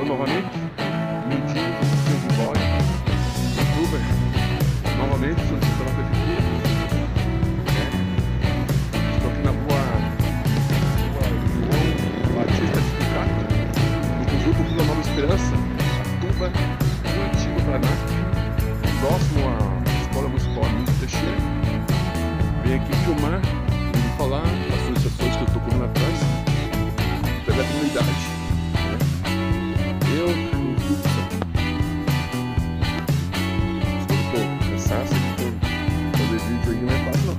novamente, Mindinho, seu Bigode, youtuber, novamente solicitando a prefeitura. Estou aqui na rua João Batista de Picato, no conjunto Vila Nova Esperança, Atuba, Curitiba, Paraná, próximo à Escola Municipal Milton Teixeira. Venho aqui filmar e falar as solicitações que eu estou correndo atrás pela comunidade. Eu estou cansado, fazer vídeo aí não é fácil não.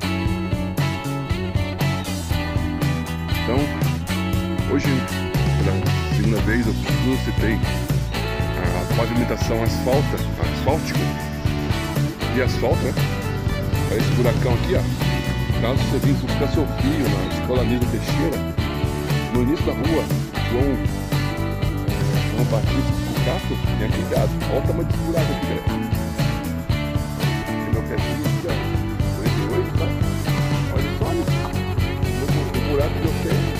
Então, hoje, pela segunda vez, eu solicitei a pavimentação asfáltica de asfalto, né? Para esse buracão aqui, ó. Caso você venha buscar seu filho na Escola Milton Teixeira, no início da rua João Batista de Picato, tenha cuidado. Olha o tamanho desse buraco aqui, galera. Tem meu pezinho aqui, ó. 48, tá? Olha só, o buraco que eu tenho.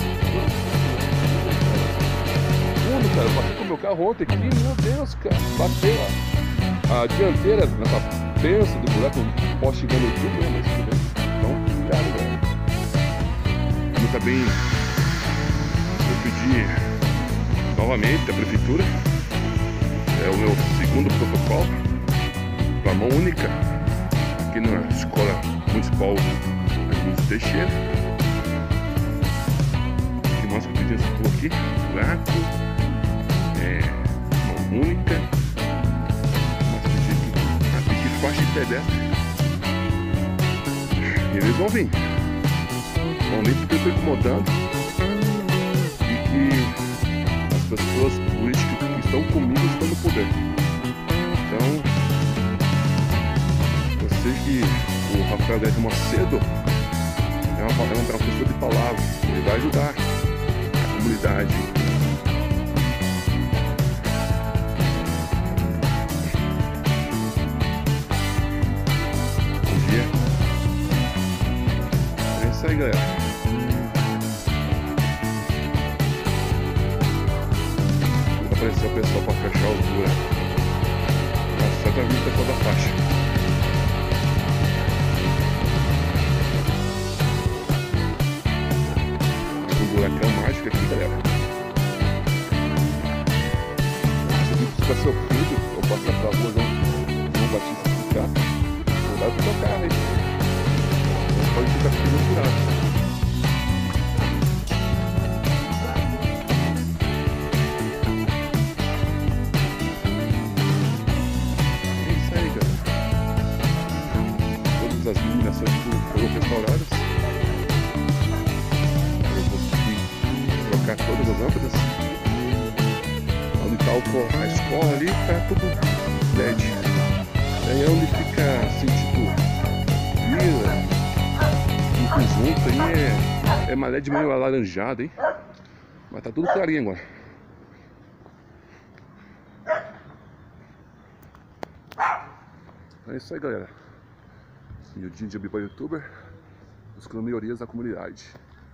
Fundo, cara. Eu passei com o meu carro ontem aqui, meu Deus, cara. Bateu a dianteira nessa pensa do buraco. Posso chegar no YouTube, né? Mas tudo bem. Então, cuidado, galera. Como também eu pedi novamente a prefeitura, é o meu segundo protocolo para mão única aqui na Escola Municipal Milton Teixeira. O que nós pedimos aqui, buraco, mão única, nós pedimos aqui faixa de pedestre. E eles vão vir porque eu estou incomodando e que pessoas políticas que estão comigo estão no poder. Então, eu sei que o Rafael Neto Macedo é uma pessoa de palavra, ele vai ajudar a comunidade. Bom dia. É isso aí, galera. Apareceu o pessoal para fechar o buraco. Nossa, só tá vindo o pessoal da faixa. Um buracão mágico aqui, galera. Se você buscar seu filho ou passar pra rua João Batista de Picato, cuidado com o seu carro aí. Você pode ficar ficando furado. As iluminações foram restauradas. Eu consegui trocar todas as lâmpadas. Onde está a escola ali, está tudo LED. Aí é onde fica assim, tipo, vila, em conjunto aí é uma LED meio alaranjada, hein? Mas tá tudo clarinho agora. É isso aí, galera. Humildinho de Abiba Youtuber, buscando melhorias na comunidade.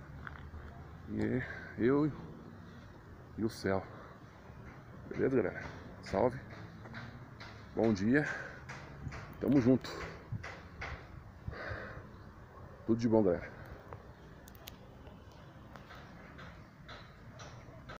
E eu e o céu. Beleza, galera? Salve. Bom dia. Tamo junto. Tudo de bom, galera.